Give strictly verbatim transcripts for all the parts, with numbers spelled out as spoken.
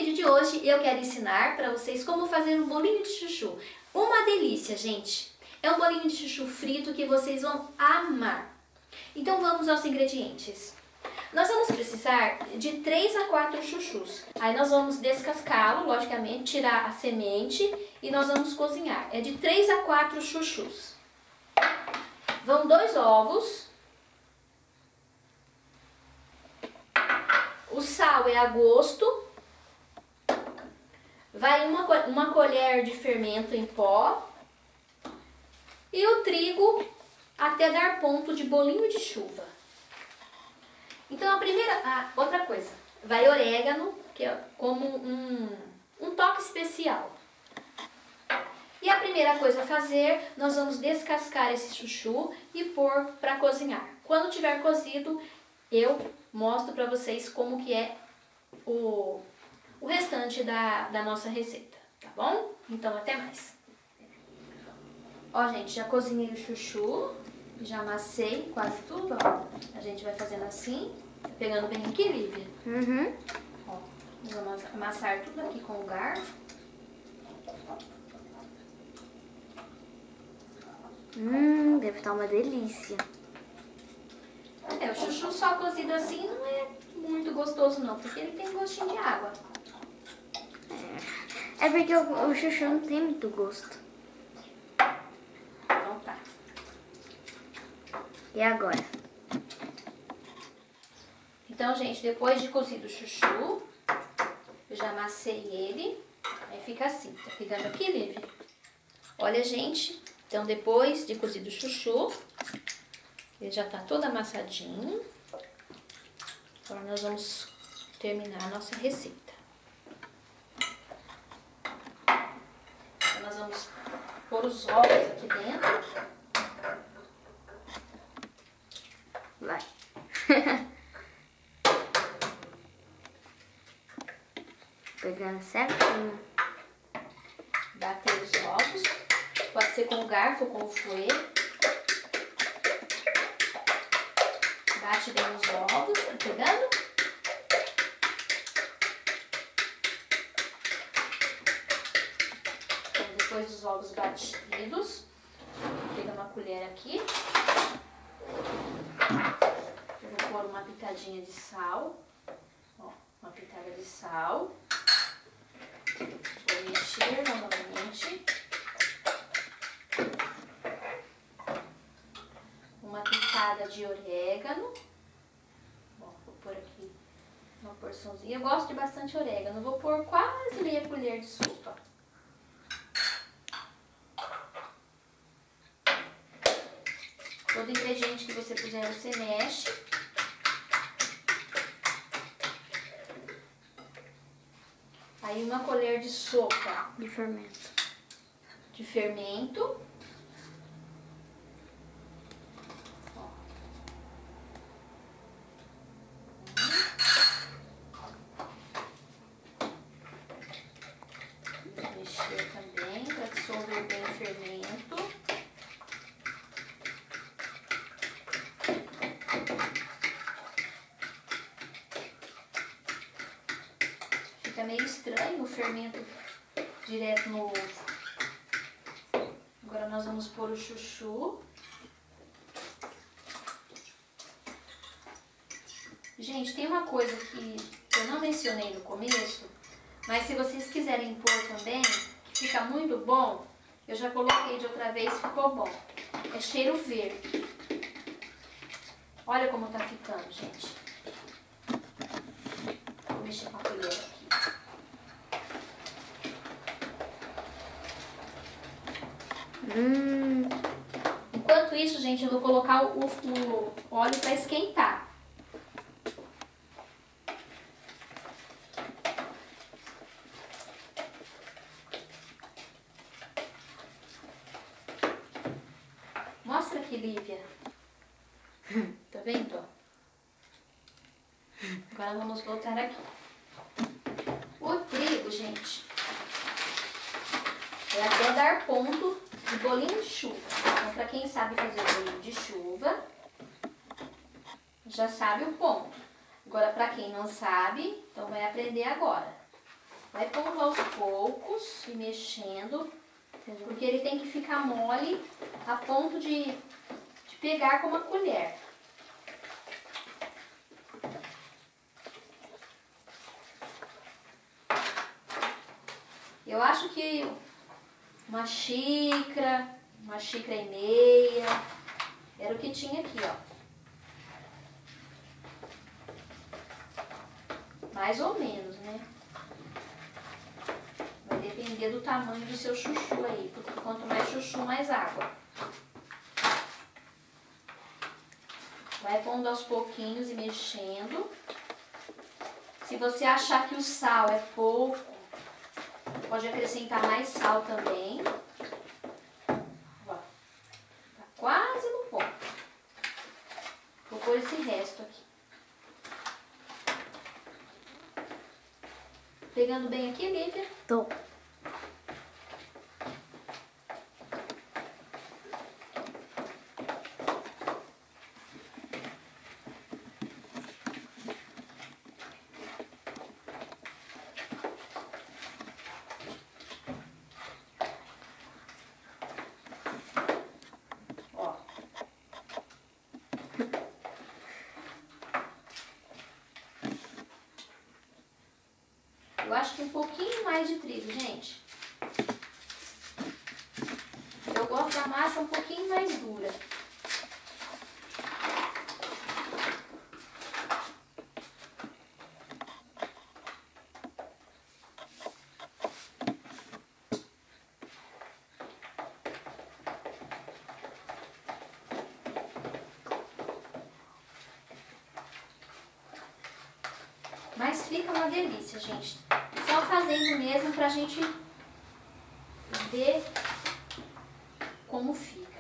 vídeo de hoje eu quero ensinar para vocês como fazer um bolinho de chuchu. Uma delícia, gente! É um bolinho de chuchu frito que vocês vão amar. Então vamos aos ingredientes. Nós vamos precisar de três a quatro chuchus. Aí nós vamos descascá-lo, logicamente, tirar a semente e nós vamos cozinhar. É de três a quatro chuchus. Vão dois ovos. O sal é a gosto. Vai uma, uma colher de fermento em pó. E o trigo até dar ponto de bolinho de chuva. Então a primeira, ah, outra coisa, vai orégano, que é como um, um toque especial. E a primeira coisa a fazer, nós vamos descascar esse chuchu e pôr para cozinhar. Quando tiver cozido, eu mostro para vocês como que é o, o restante da, da nossa receita, tá bom? Então até mais. Ó, gente, já cozinhei o chuchu, já amassei quase tudo, ó. A gente vai fazendo assim, pegando bem aqui, Lívia. Uhum. Ó, vamos amassar tudo aqui com o garfo. Hum, deve estar uma delícia. É, o chuchu só cozido assim não é muito gostoso não, porque ele tem gostinho de água. É, é porque o, o chuchu não tem muito gosto. Então tá. E agora? Então, gente, depois de cozido o chuchu, eu já amassei ele. Aí fica assim, tá pegando aqui, Lívia? Olha, gente, então depois de cozido o chuchu, ele já tá todo amassadinho. Agora nós vamos terminar a nossa receita. Então nós vamos pôr os ovos aqui dentro. Vai. Pegando certinho. Bater os ovos. Pode ser com o garfo ou com o fouet. Bate bem os ovos, tá pegando? Então, depois dos ovos batidos, pega uma colher aqui. Eu vou pôr uma pitadinha de sal. Ó, uma pitada de sal. Vou mexer novamente. Uma pitada de orégano. Bom, vou pôr aqui uma porçãozinha. Eu gosto de bastante orégano. Vou pôr quase meia colher de sopa. Todo ingrediente que você puser, você mexe. Aí uma colher de sopa De fermento. de fermento. Vou mexer também para dissolver bem o fermento. Fica meio estranho o fermento direto no ovo. Agora nós vamos pôr o chuchu. Gente, tem uma coisa que eu não mencionei no começo, mas se vocês quiserem pôr também, que fica muito bom, eu já coloquei de outra vez, ficou bom. É cheiro verde. Olha como tá ficando, gente. Vou mexer com a colher aqui. Hum. Enquanto isso, gente, eu vou colocar o, o óleo para esquentar. Mostra aqui, Lívia. Tá vendo? Agora vamos voltar aqui. O trigo, gente, é até dar ponto de bolinho de chuva. Então, pra quem sabe fazer bolinho de chuva, já sabe o ponto. Agora, pra quem não sabe, então vai aprender agora. Vai pondo aos poucos e mexendo, porque ele tem que ficar mole a ponto de, de pegar com uma colher. Eu acho que uma xícara, uma xícara e meia, era o que tinha aqui, ó. Mais ou menos, né? Vai depender do tamanho do seu chuchu aí, porque quanto mais chuchu, mais água. Vai pondo aos pouquinhos e mexendo. Se você achar que o sal é pouco, pode acrescentar mais sal também. Ó, tá quase no ponto. Vou pôr esse resto aqui. Pegando bem aqui, Lívia? Tô. Ó. Eu acho que um pouquinho mais de trigo, gente. Eu gosto da massa um pouquinho mais dura. Mas fica uma delícia, gente. Só fazendo mesmo pra gente ver como fica.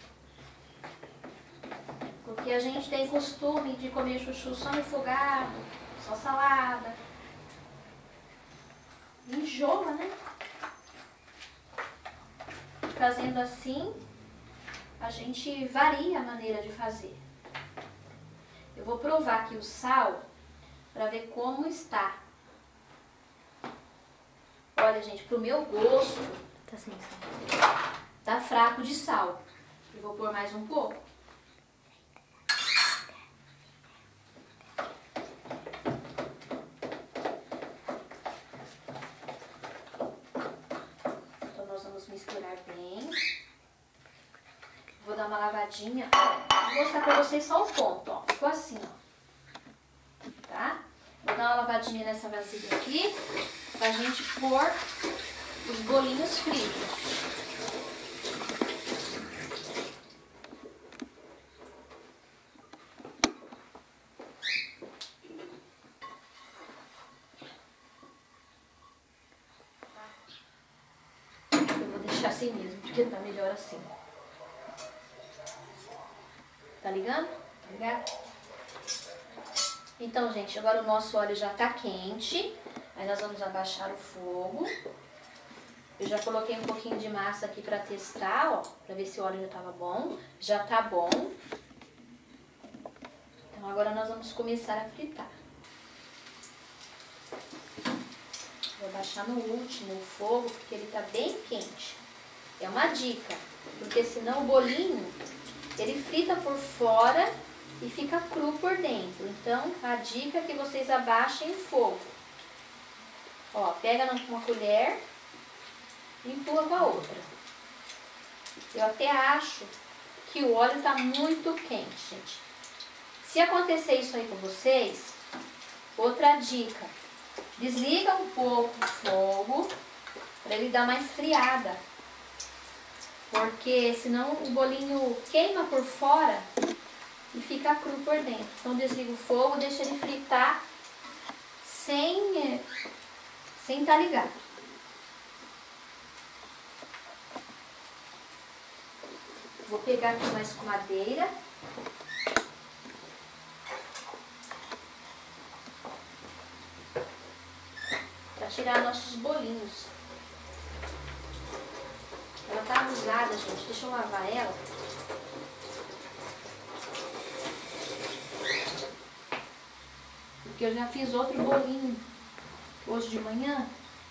Porque a gente tem costume de comer chuchu só refogado, só salada. Enjoa, né? Fazendo assim, a gente varia a maneira de fazer. Eu vou provar aqui o sal para ver como está. Olha, gente, pro meu gosto, Tá sem sal. tá fraco de sal. Eu vou pôr mais um pouco. Então nós vamos misturar bem. Vou dar uma lavadinha. Vou mostrar pra vocês só o ponto, ó. Ficou assim, ó. Tá? Vou dar uma lavadinha nessa vasilha aqui, pra gente pôr os bolinhos fritos. Eu vou deixar assim mesmo, porque tá melhor assim. Tá ligando? Tá ligado? Então, gente, agora o nosso óleo já tá quente. Aí nós vamos abaixar o fogo. Eu já coloquei um pouquinho de massa aqui pra testar, ó. Pra ver se o óleo já tava bom. Já tá bom. Então agora nós vamos começar a fritar. Vou baixar no último o fogo, porque ele tá bem quente. É uma dica, porque senão o bolinho, ele frita por fora e fica cru por dentro. Então, a dica é que vocês abaixem o fogo. Ó, pega uma colher e empurra com a outra. Eu até acho que o óleo tá muito quente, gente. Se acontecer isso aí com vocês, outra dica. Desliga um pouco o fogo para ele dar mais friada. Porque senão o bolinho queima por fora e fica cru por dentro. Então desliga o fogo, deixa ele fritar sem sem estar ligado. Vou pegar aqui uma escumadeira. Para tirar nossos bolinhos. Ela tá usada, gente. Deixa eu lavar ela. Porque eu já fiz outro bolinho hoje de manhã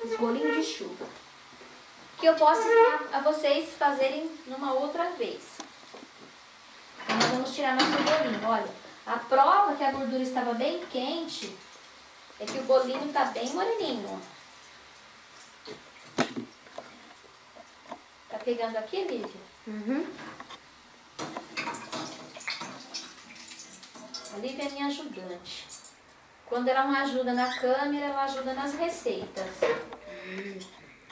esses bolinhos de chuva, que eu posso ensinar a vocês fazerem numa outra vez. Então, nós vamos tirar nosso bolinho. Olha, a prova que a gordura estava bem quente é que o bolinho está bem moreninho. Tá pegando aqui, Lívia? Uhum. A Lívia é minha ajudante. Quando ela não ajuda na câmera, ela ajuda nas receitas. Hum.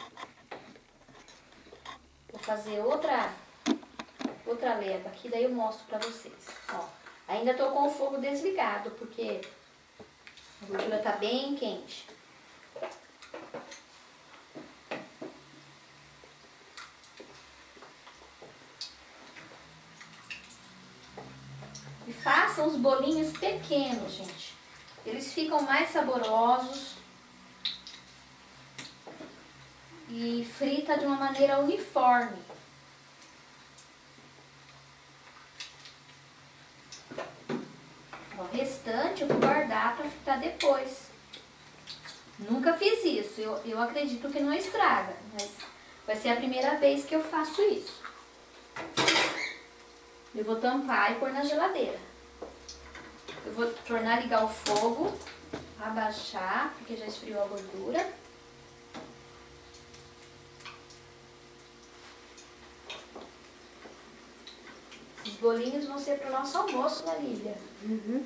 Vou fazer outra, outra leva aqui, daí eu mostro pra vocês. Ó, ainda tô com o fogo desligado, porque a gordura tá bem quente. E façam os bolinhos pequenos, gente. Eles ficam mais saborosos e frita de uma maneira uniforme. O restante eu vou guardar para fritar depois. Nunca fiz isso, eu, eu acredito que não estraga, mas vai ser a primeira vez que eu faço isso. Eu vou tampar e pôr na geladeira. Eu vou tornar a ligar o fogo, abaixar, porque já esfriou a gordura. Os bolinhos vão ser para o nosso almoço, né, Lívia? Uhum.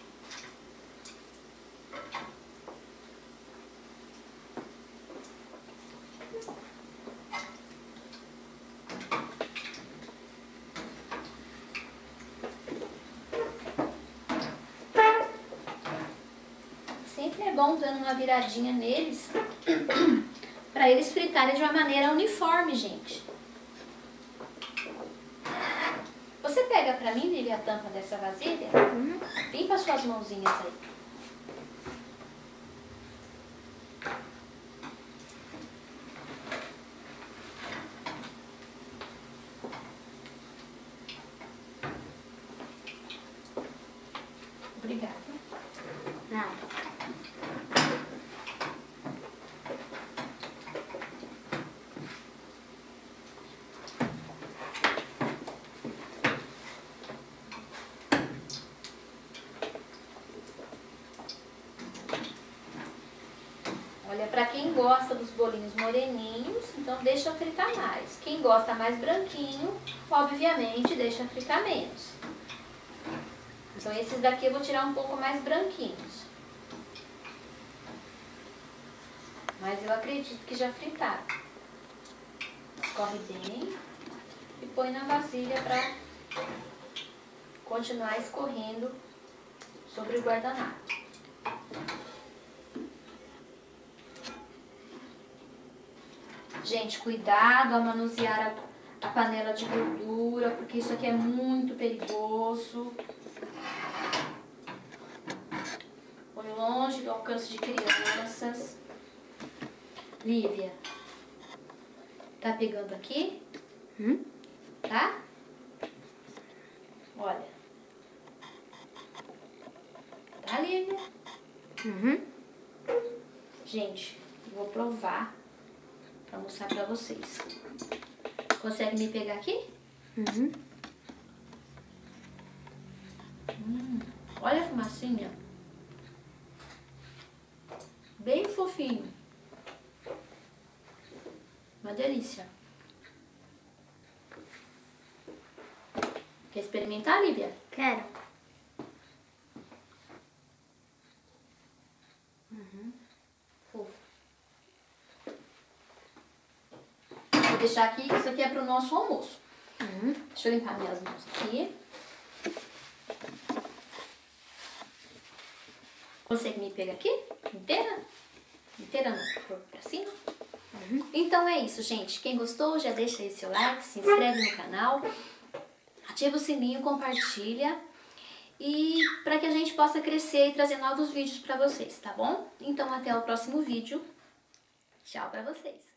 Sempre é bom dando uma viradinha neles para eles fritarem de uma maneira uniforme, gente. Você pega pra mim, Lívia, a tampa dessa vasilha? Uhum. Limpa suas mãozinhas aí. Obrigada. Nada. Olha, pra quem gosta dos bolinhos moreninhos, então deixa fritar mais. Quem gosta mais branquinho, obviamente deixa fritar menos. Então esses daqui eu vou tirar um pouco mais branquinhos. Mas eu acredito que já fritaram. Escorre bem e põe na vasilha para continuar escorrendo sobre o guardanapo. Gente, cuidado ao manusear a, a panela de gordura, porque isso aqui é muito perigoso. Põe longe do alcance de crianças. Lívia, tá pegando aqui? Hum? Tá? Olha. Tá, Lívia? Uhum. Gente, eu vou provar pra mostrar pra vocês. Consegue me pegar aqui? Uhum. Hum, olha a fumacinha. Bem fofinho. Uma delícia. Quer experimentar, Lívia? Quero. Uhum. Fofo. Vou deixar aqui, que isso aqui é pro nosso almoço. Uhum. Deixa eu limpar minhas mãos aqui. Consegue me pegar aqui? Inteira? Inteira não, pra cima? Uhum. Então é isso, gente. Quem gostou, já deixa aí seu like, se inscreve no canal, ativa o sininho, compartilha. E para que a gente possa crescer e trazer novos vídeos para vocês, tá bom? Então até o próximo vídeo. Tchau para vocês.